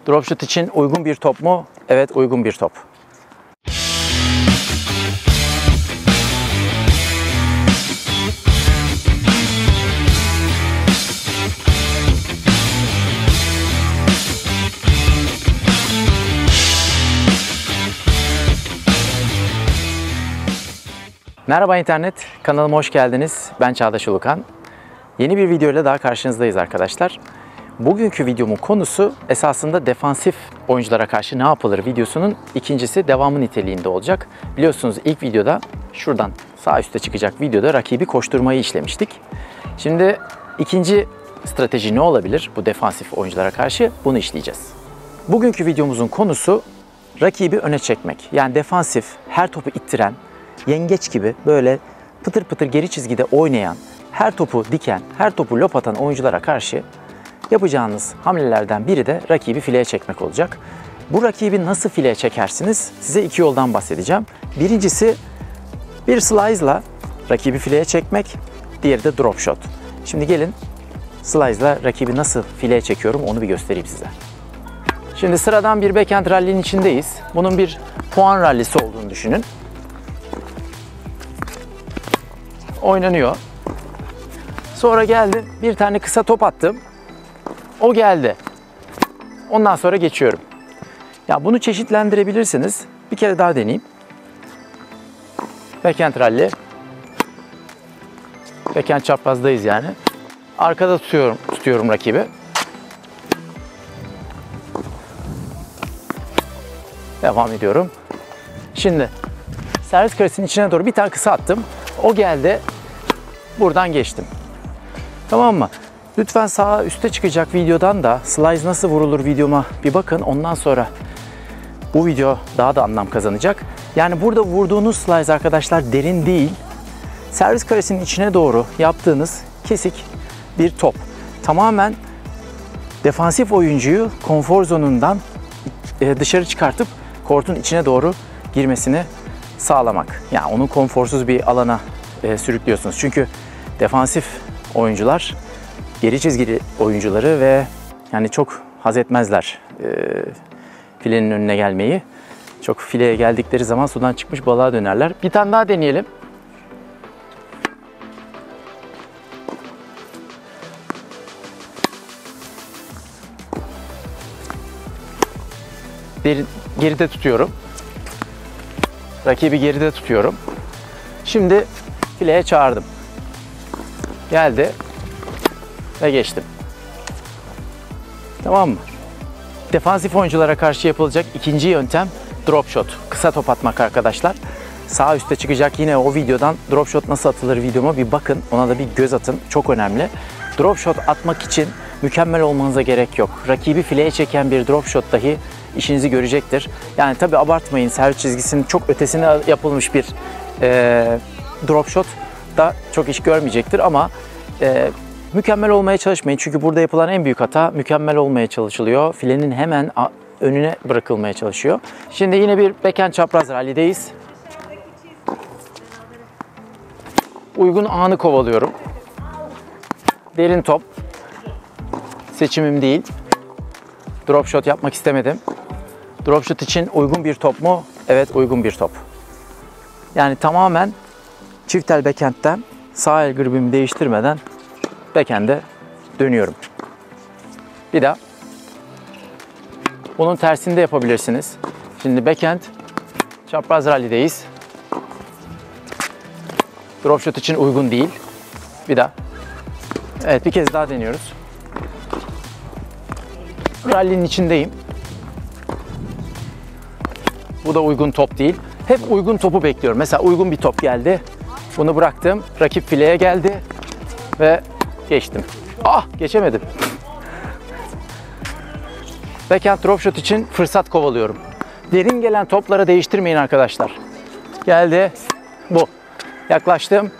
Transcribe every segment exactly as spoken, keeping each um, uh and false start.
Drop shot için uygun bir top mu? Evet, uygun bir top. Merhaba internet, kanalıma hoş geldiniz. Ben Çağdaş Ulukan. Yeni bir videoyla daha karşınızdayız arkadaşlar. Bugünkü videomun konusu esasında defansif oyunculara karşı ne yapılır videosunun ikincisi, devamı niteliğinde olacak. Biliyorsunuz ilk videoda, şuradan sağ üstte çıkacak videoda rakibi koşturmayı işlemiştik. Şimdi ikinci strateji ne olabilir bu defansif oyunculara karşı? Bunu işleyeceğiz. Bugünkü videomuzun konusu rakibi öne çekmek. Yani defansif, her topu ittiren, yengeç gibi böyle pıtır pıtır geri çizgide oynayan, her topu diken, her topu lop atan oyunculara karşı yapacağınız hamlelerden biri de rakibi fileye çekmek olacak. Bu rakibi nasıl fileye çekersiniz? Size iki yoldan bahsedeceğim. Birincisi bir slice'la rakibi fileye çekmek, diğeri de drop shot. Şimdi gelin slice'la rakibi nasıl fileye çekiyorum onu bir göstereyim size. Şimdi sıradan bir backhand rally'nin içindeyiz. Bunun bir puan rallisi olduğunu düşünün. Oynanıyor. Sonra geldim, bir tane kısa top attım. O geldi. Ondan sonra geçiyorum. Ya bunu çeşitlendirebilirsiniz. Bir kere daha deneyeyim. Backhand rally. Backhand çaprazdayız yani. Arkada tutuyorum, tutuyorum rakibi. Devam ediyorum. Şimdi servis karesinin içine doğru bir tane kısa attım. O geldi. Buradan geçtim. Tamam mı? Lütfen sağ üstte çıkacak videodan da slice nasıl vurulur videoma bir bakın. Ondan sonra bu video daha da anlam kazanacak. Yani burada vurduğunuz slice arkadaşlar derin değil. Servis karesinin içine doğru yaptığınız kesik bir top. Tamamen defansif oyuncuyu konfor zonundan dışarı çıkartıp kortun içine doğru girmesini sağlamak. Yani onu konforsuz bir alana e, sürüklüyorsunuz. Çünkü defansif oyuncular geri çizgili oyuncuları ve yani çok haz etmezler e, filenin önüne gelmeyi. Çok fileye geldikleri zaman sudan çıkmış balığa dönerler. Bir tane daha deneyelim. Derin, geride tutuyorum. Rakibi geride tutuyorum. Şimdi fileye çağırdım. Geldi ve geçtim. Tamam mı? Defansif oyunculara karşı yapılacak ikinci yöntem drop shot. Kısa top atmak arkadaşlar. Sağ üstte çıkacak yine o videodan drop shot nasıl atılır videoma bir bakın. Ona da bir göz atın. Çok önemli. Drop shot atmak için mükemmel olmanıza gerek yok. Rakibi fileye çeken bir drop shot dahi işinizi görecektir. Yani tabi abartmayın, servis çizgisinin çok ötesine yapılmış bir e, drop shot da çok iş görmeyecektir ama e, mükemmel olmaya çalışmayın. Çünkü burada yapılan en büyük hata mükemmel olmaya çalışılıyor. Filenin hemen önüne bırakılmaya çalışıyor. Şimdi yine bir backhand çapraz rally'deyiz. Uygun anı kovalıyorum. Derin top. Seçimim değil. Drop shot yapmak istemedim. Drop shot için uygun bir top mu? Evet, uygun bir top. Yani tamamen çift el backhand'den sağ el gribimi değiştirmeden backhand'e dönüyorum. Bir daha. Bunun tersini de yapabilirsiniz. Şimdi backhand çapraz rally'deyiz. Drop shot için uygun değil. Bir daha. Evet, bir kez daha deniyoruz. Rally'nin içindeyim. Bu da uygun top değil. Hep uygun topu bekliyorum. Mesela uygun bir top geldi. Bunu bıraktım. Rakip fileye geldi. Ve geçtim. Ah! Geçemedim. Backhand drop shot için fırsat kovalıyorum. Derin gelen toplara değiştirmeyin arkadaşlar. Geldi. Bu. Yaklaştım.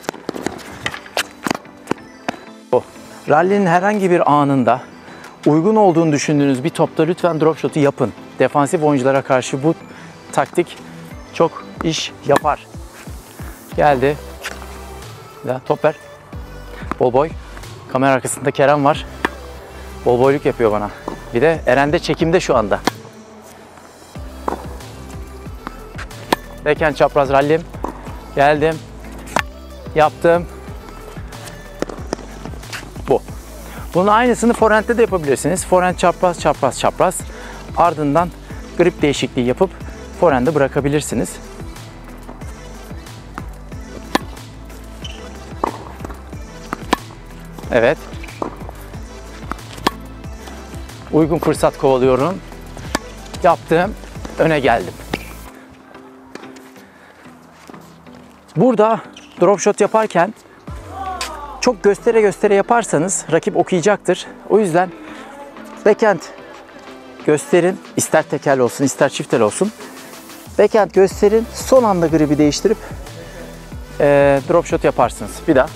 Bu. Rally'nin herhangi bir anında uygun olduğunu düşündüğünüz bir topta lütfen drop shot'u yapın. Defansif oyunculara karşı bu taktik çok iş yapar. Geldi. Ya, top ver. Bol boy. Kamera arkasında Kerem var. Bol boyluk yapıyor bana. Bir de Eren de çekimde şu anda. Backhand çapraz rallim. Geldim. Yaptım. Bu. Bunun aynısını forehand'de de yapabilirsiniz. Forehand çapraz çapraz çapraz. Ardından grip değişikliği yapıp forehand'e bırakabilirsiniz. Evet. Uygun fırsat kovalıyorum. Yaptım. Öne geldim. Burada drop shot yaparken çok göstere göstere yaparsanız rakip okuyacaktır. O yüzden backhand gösterin. İster tekel olsun, ister çiftel olsun. Backhand gösterin. Son anda gribi değiştirip e, drop shot yaparsınız. Bir daha.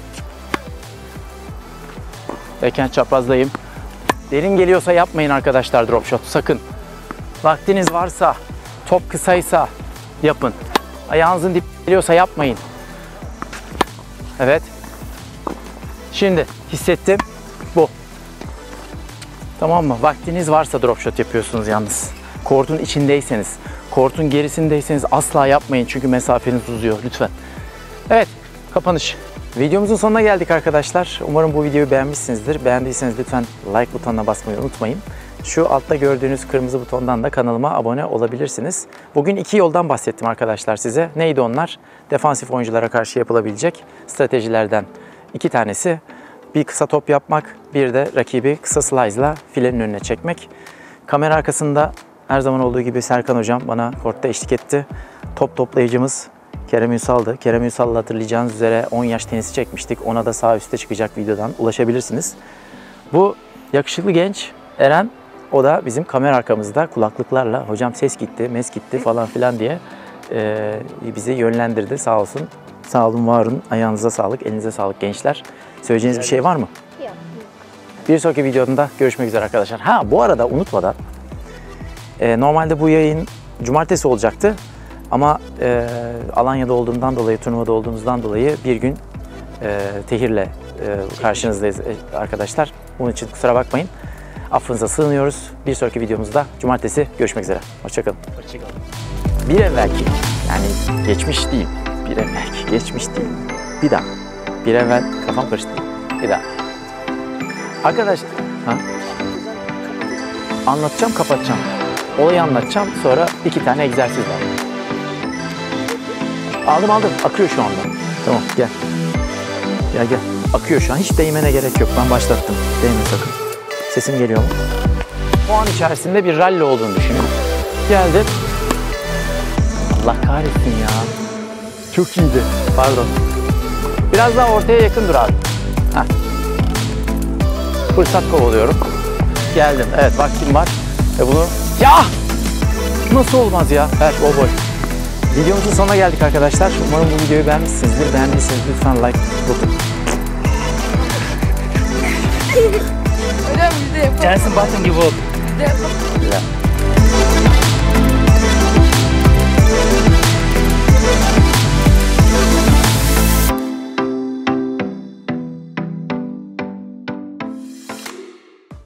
Backhand çaprazdayım. Derin geliyorsa yapmayın arkadaşlar drop shot. Sakın. Vaktiniz varsa, top kısaysa yapın. Ayağınızın dip geliyorsa yapmayın. Evet. Şimdi hissettim. Bu. Tamam mı? Vaktiniz varsa drop shot yapıyorsunuz yalnız. Kortun içindeyseniz, kortun gerisindeyseniz asla yapmayın. Çünkü mesafeniz uzuyor. Lütfen. Evet. Kapanış. Videomuzun sonuna geldik arkadaşlar. Umarım bu videoyu beğenmişsinizdir. Beğendiyseniz lütfen like butonuna basmayı unutmayın. Şu altta gördüğünüz kırmızı butondan da kanalıma abone olabilirsiniz. Bugün iki yoldan bahsettim arkadaşlar size. Neydi onlar? Defansif oyunculara karşı yapılabilecek stratejilerden iki tanesi. Bir kısa top yapmak, bir de rakibi kısa slice'la filenin önüne çekmek. Kamera arkasında her zaman olduğu gibi Serkan hocam bana kortta eşlik etti. Top toplayıcımız Kerem Ünsal'dı. Kerem Ünsal'la hatırlayacağınız üzere on yaş tenisi çekmiştik. Ona da sağ üstte çıkacak videodan ulaşabilirsiniz. Bu yakışıklı genç Eren, o da bizim kamera arkamızda kulaklıklarla hocam ses gitti, mes gitti falan filan diye e, bizi yönlendirdi sağ olsun. Sağ olun, var olun. Ayağınıza sağlık, elinize sağlık gençler. Söyleyeceğiniz bir şey var mı? Yok. Bir sonraki videomda görüşmek üzere arkadaşlar. Ha bu arada unutmadan e, normalde bu yayın cumartesi olacaktı. Ama e, Alanya'da olduğumdan dolayı, turnuvada olduğumuzdan dolayı bir gün e, Tehir'le e, karşınızdayız arkadaşlar. Bunun için kusura bakmayın. Affınıza sığınıyoruz. Bir sonraki videomuzda cumartesi görüşmek üzere. Hoşçakalın. Hoşçakalın. Bir evvelki, yani geçmiş değil. Bir evvelki, geçmiş değil. Bir daha. Bir evvel, kafam karıştı. Bir daha. Arkadaşlar, ha? Anlatacağım, kapatacağım. Olayı anlatacağım, sonra iki tane egzersiz var. Aldım aldım. Akıyor şu anda. Tamam gel. Gel gel. Akıyor şu an. Hiç değmene gerek yok. Ben başlattım. Değme sakın. Sesim geliyor mu? O an içerisinde bir rally olduğunu düşünün. Geldim. Allah kahretsin ya. Çok iyiydi. Pardon. Biraz daha ortaya yakın dur abi. Heh. Fırsat kovalıyorum. Geldim. Evet vaktim var. Ve bunu... Ya! Nasıl olmaz ya? Evet o boy. Videomuzun sonuna geldik arkadaşlar. Umarım bu videoyu beğenmişsinizdir. Beğendiyseniz lütfen like butonu. Hocam biz de yapalım. Gelsin batın gibi oldu. Biz de yapalım. Güzel.